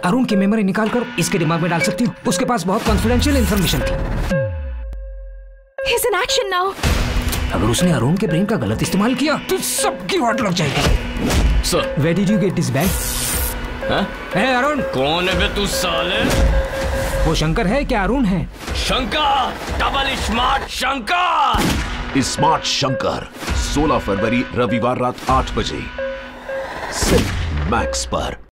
अरुण की मेमोरी निकाल कर इसके दिमाग में डाल सकती हूँ। उसके पास बहुत कॉन्फिडेंशियल इंफॉर्मेशन थी। He's in action now. अगर उसने अरुण के ब्रेन का गलत इस्तेमाल किया तो सबकी वाट लग जाएगी। Sir, Where did you get this bag? है अरुण? कौन है बे तू साले? वो शंकर है क्या अरुण है? Shankar, double smart Shankar. Smart Shankar 16 फरवरी रविवार रात 8 बजे सिर्फ मैक्स पर।